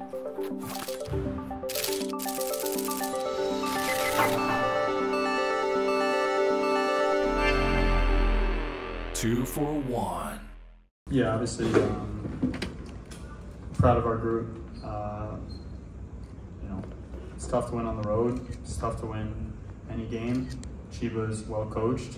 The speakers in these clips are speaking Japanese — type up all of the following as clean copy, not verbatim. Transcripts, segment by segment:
Two for one. Yeah, obviously, proud of our group. It's tough to win on the road. It's tough to win any game. Chiba's well coached.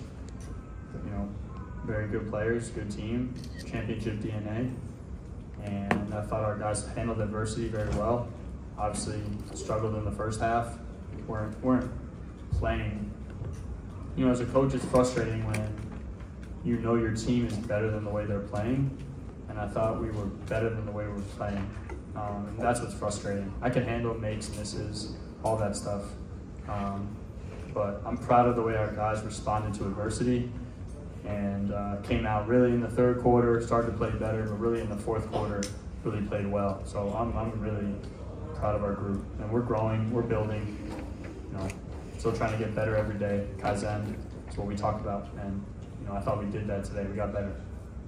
Very good players, good team, championship DNA, and I thought our guys handled adversity very well. Obviously, struggled in the first half. weren't playing. As a coach, it's frustrating when your team is better than the way they're playing, and I thought we were better than the way we were playing. And that's what's frustrating. I can handle makes, misses, all that stuff. But I'm proud of the way our guys responded to adversity and came out really in the third quarter, started to play better, but really in the fourth quarter, really played well. So I'm really proud of our group. And we're growing, we're building, still trying to get better every day. Kaizen is what we talked about. And I thought we did that today. We got better.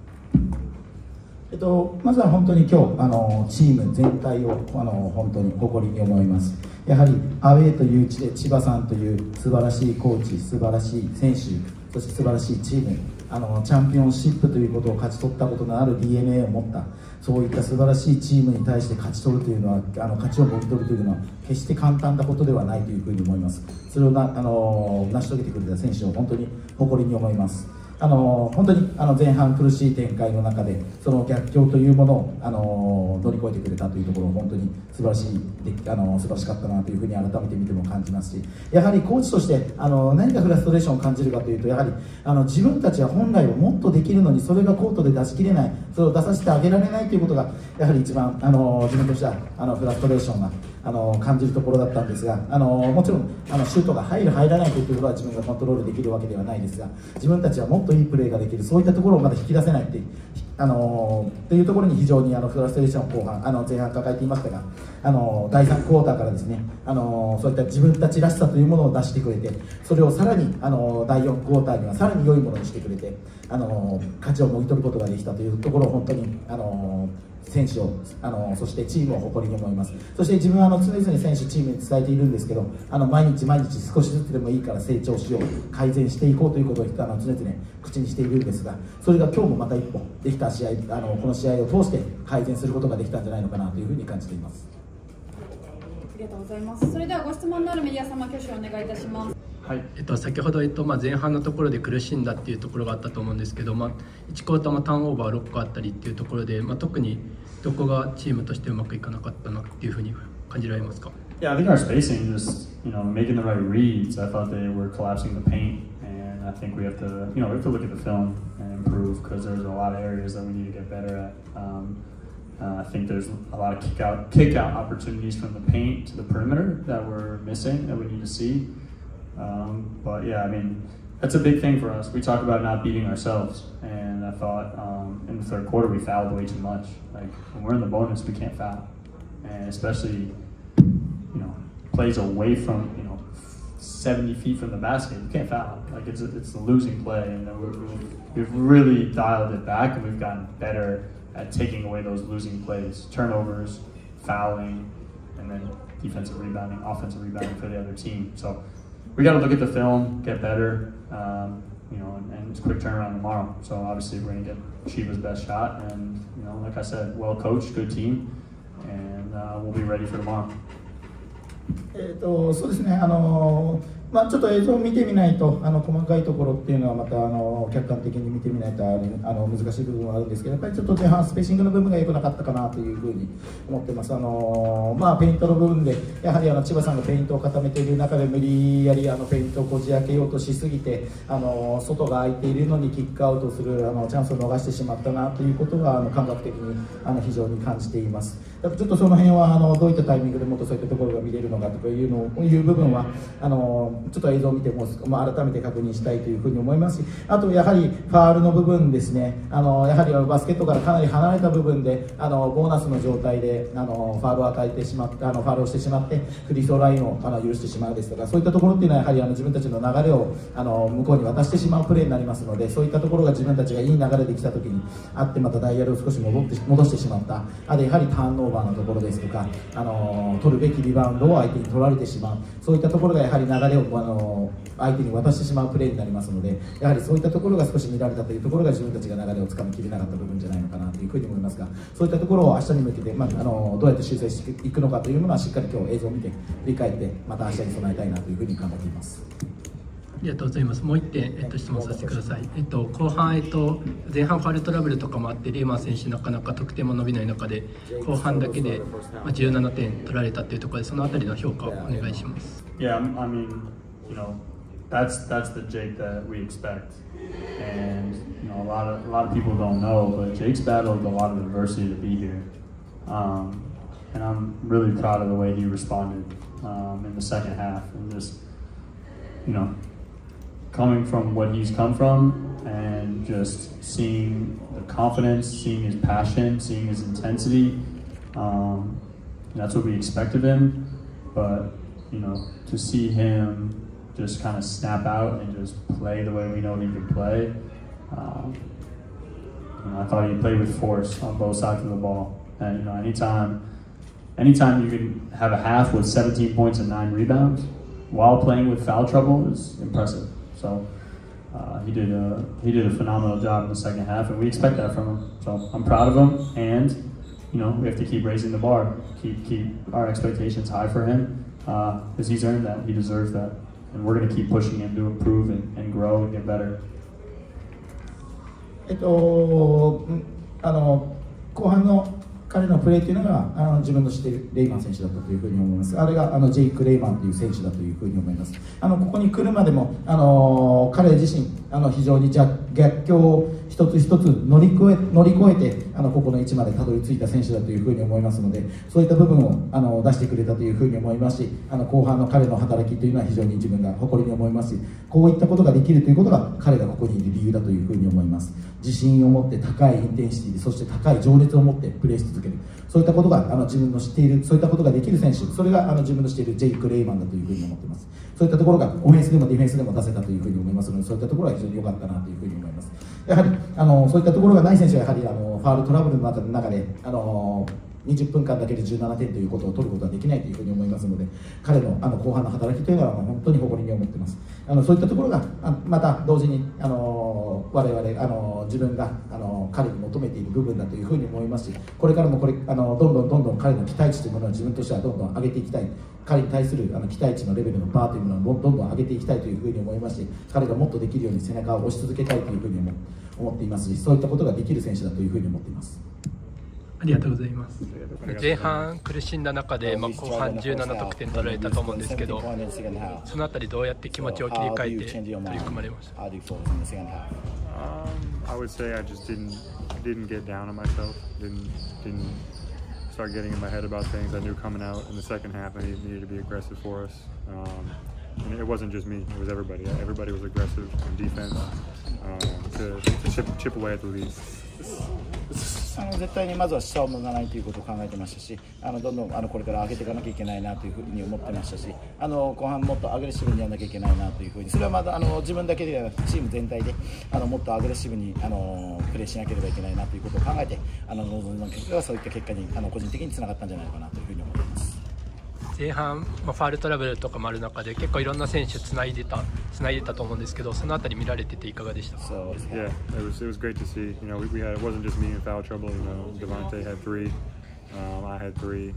まずは本当に今日チーム全体を本当に誇りに思います。やはりアウェーという地で千葉さんという素晴らしいコーチ、素晴らしい選手、そして素晴らしいチーム、チャンピオンシップということを勝ち取ったことのある DNA を持ったそういった素晴らしいチームに対して勝ち取るというのは勝ちをもぎ取るというのは決して簡単なことではないというふうに思います。それを成し遂げてくれた選手を本当に誇りに思います。本当に前半苦しい展開の中でその逆境というものを乗り越えてくれたというところ本当に素晴らしかったなというふうに改めて見ても感じますし、やはりコーチとして何かフラストレーションを感じるかというと、やはり自分たちは本来はもっとできるのにそれがコートで出し切れない、それを出させてあげられないということがやはり一番自分としてはフラストレーションが感じるところだったんですが、もちろんシュートが入る入らないというところは自分がコントロールできるわけではないですが、自分たちはもっといいプレーができる、そういったところをまだ引き出せないっていうというところに非常にフラストレーションを後半前半抱えていましたが、第3クォーターからですねそういった自分たちらしさというものを出してくれて、それをさらに第4クォーターにはさらに良いものにしてくれて勝ちをもぎ取ることができたというところを本当に選手をそしてチームを誇りに思います。そして自分は常々選手チームに伝えているんですけど、毎日毎日少しずつでもいいから成長しよう、改善していこうということを常々口にしているんですが、それが今日もまた一歩できた試合、この試合を通して改善することができたんじゃないのかなというふうに感じています。 ありがとうございます。それではご質問のあるメディア様、挙手をお願いいたします。 はい、先ほど、前半のところで苦しんだっていうところがあったと思うんですけど、1クォーターもターンオーバー6個あったりっていうところで、特にどこがチームとしてうまくいかなかったなっていうふうに感じられますか？ Yeah, I think our spacing, just making the right reads. I thought they were collapsing the paint, and I think we have to, we have to look at the film and improve because there's a lot of areas that we need to get better at. I think there's a lot of kick out opportunities from the paint to the perimeter that we're missing that we need to see. But yeah, that's a big thing for us. We talk about not beating ourselves, and I thought in the third quarter we fouled way too much. Like when we're in the bonus, we can't foul, and especially plays away from 70 feet from the basket, you can't foul. Like it's a losing play, and we've really dialed it back, and we've gotten better at taking away those losing plays, turnovers, fouling, and then defensive rebounding, offensive rebounding for the other team. So we got to look at the film, get better, and it's a quick turnaround tomorrow. So obviously we're going to get Chiba's best shot, and like I said, well coached, good team, and we'll be ready for tomorrow. そうですね、ちょっと映像を見てみないと細かいところっていうのはまた客観的に見てみないと難しい部分はあるんですけど、やっぱりちょっと前半スペーシングの部分が良くなかったかなというふうに思ってます。ペイントの部分でやはり千葉さんがペイントを固めている中で無理やりペイントをこじ開けようとしすぎて外が空いているのにキックアウトするチャンスを逃してしまったなということが感覚的に非常に感じています。ちょっとその辺はどういったタイミングでもっとそういったところが見れるのかとかいう部分はちょっと映像を見ても改めて確認したいというふうに思いますし、あとやはりファールの部分ですね、やはりバスケットからかなり離れた部分でボーナスの状態でファールを与えてしまってファールをしてしまってフリースローラインを許してしまうですとか、そういったところっていうのはやはり自分たちの流れを向こうに渡してしまうプレーになりますので、そういったところが自分たちがいい流れで来た時にあって、またダイヤルを少し戻してしまった、あとやはりターンオーバーのところですとか、取るべきリバウンドを相手に取られてしまう、そういったところがやはり流れを相手に渡してしまうプレーになりますので、やはりそういったところが少し見られたというところが自分たちが流れをつかみきれなかった部分じゃないのかなというふうに思いますが、そういったところを明日に向けて、どうやって修正していくのかというものはしっかり今日映像を見て振り返ってまた明日に備えたいなというふうに考えています。 ありがとうございます。もう1点、質問させてください。後半、前半ファウルトラブルとかもあってレーマン選手なかなか得点も伸びない中で後半だけで17点取られたというところで、そのあたりの評価をお願いします。 Yeah, I mean, that's the Jake that we expect, and a lot of people don't know, but Jake's battled a lot of adversity to be here, and I'm really proud of the way he responded in the second half, and just coming from what he's come from and just seeing the confidence, seeing his passion, seeing his intensity. That's what we expect of him. But, to see him just kind of snap out and just play the way we know he can play, I thought he played with force on both sides of the ball. And, anytime you can have a half with 17 points and 9 rebounds while playing with foul trouble is impressive. So he did a phenomenal job in the second half, and we expect that from him. So I'm proud of him, and we have to keep raising the bar, keep our expectations high for him, because he's earned that, he deserves that, and we're going to keep pushing him to improve and grow and get better. 後半の彼のプレーというのが自分の知っているレイマン選手だったというふうに思います。あれがジェイク・レイマンという選手だというふうに思います。ここに来るまでも彼自身非常に逆境を一つ一つ乗り越えてここの位置までたどり着いた選手だというふうに思いますので、そういった部分を出してくれたというふうに思いますし、後半の彼の働きというのは非常に自分が誇りに思いますし、こういったことができるということが彼がここにいる理由だというふうに思います。自信を持って高いインテンシティで、そして高い情熱を持ってプレーし続ける、そういったことが自分の知っている、そういったことができる選手、それが自分の知っているジェイク・レイマンだというふうに思っています。そういったところがオフェンスでもディフェンスでも出せたというふうに思いますので、そういったところは非常に良かったなというふうに思います。やはりそういったところがない選手はやはりファウルトラブルの中で20分間だけで17点ということを取ることはできないというふうに思いますので、彼の後半の働きというのは本当に誇りに思っています。そういったところがまた同時に我々自分が彼に求めている部分だというふうに思いますし、これからもどんどん彼の期待値というものを自分としてはどんどん上げていきたい、彼に対する期待値のレベルのバーというものをどんどん上げていきたいというふうに思いますし、彼がもっとできるように背中を押し続けたいというふうに思っていますし、そういったことができる選手だというふうに思っています。 ありがとうございます。前半苦しんだ中で、後半17得点取られたと思うんですけど、そのあたりどうやって気持ちを切り替えて取り組まれました？ I would say I just didn't get down on myself. Didn't start getting in my head about things. I knew coming out in the second half I needed to be aggressive for us. And it wasn't just me, it was everybody. Everybody was aggressive in defense to chip away at the lead. 絶対にまずは下を向かないということを考えてましたし、どんどんこれから上げていかなきゃいけないなというふうに思ってましたし、後半もっとアグレッシブにやらなきゃいけないなというふうに、それはまだ自分だけではなくチーム全体でもっとアグレッシブにプレーしなければいけないなということを考えて臨んだ結果がそういった結果に個人的につながったんじゃないかなというふうに思っています。 前半、ファウルトラブルとかもある中で結構いろんな選手つないでたと思うんですけど、そのあたり見られてていかがでしたか？ Yeah, it was great to see. We had, it wasn't just me in foul trouble. Devontae had 3, I had 3.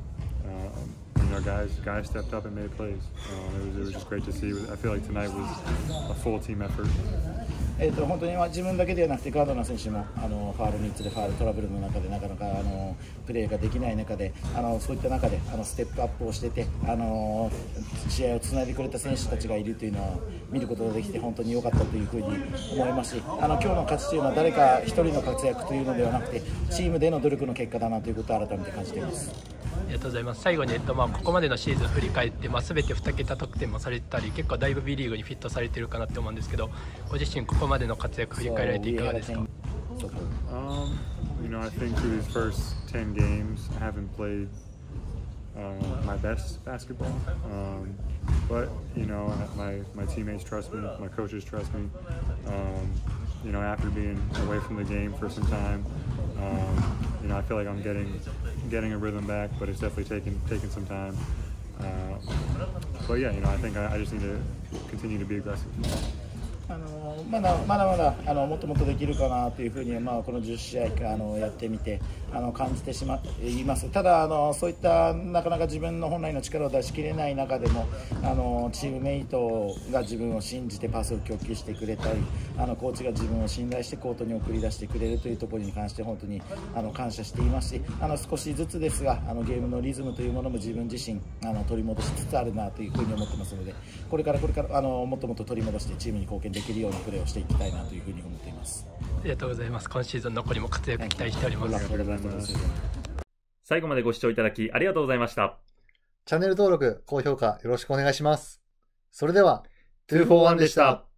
Guys stepped up and made plays. It was just great to see. I feel like tonight was a full team effort. 本当に自分だけではなくてガードナー選手もファウル3つでファウルトラブルの中でなかなかプレーができない中でそういった中でステップアップをしてて試合をつないでくれた選手たちがいるというのを見ることができて本当に良かったというふうに思いますし、今日の勝ちというのは誰か一人の活躍というのではなくてチームでの努力の結果だなということを改めて感じています。 りがとうございます。最後に、ここまでのシーズン振り返って、全て2桁得点もされてたり、結構だいぶ B リーグにフィットされてるかなって思うんですけど、ご自身ここまでの活躍振り返られていかがですか？ You know, I think through these first 10 games, I haven't played my best basketball. But, you know, my teammates trust me, my coaches trust me. You know, after being away from the game for some time, you know, I feel like I'm getting a rhythm back, but it's definitely taken some time. But yeah, you know, I think I just need to continue to be aggressive. まだもっともっとできるかなというふうに、この10試合やってみて感じています。ただそういったなかなか自分の本来の力を出し切れない中でもチームメイトが自分を信じてパスを供給してくれたりコーチが自分を信頼してコートに送り出してくれるというところに関して本当に感謝していますし少しずつですがゲームのリズムというものも自分自身取り戻しつつあるなというふうに思ってますのでこれからもっともっと取り戻してチームに貢献できるようなプレーをしていきたいなというふうに思っています。 ありがとうございます。今シーズン残りも活躍期待しております。 最後までご視聴いただきありがとうございました。 チャンネル登録、高評価よろしくお願いします。それでは、 241でした。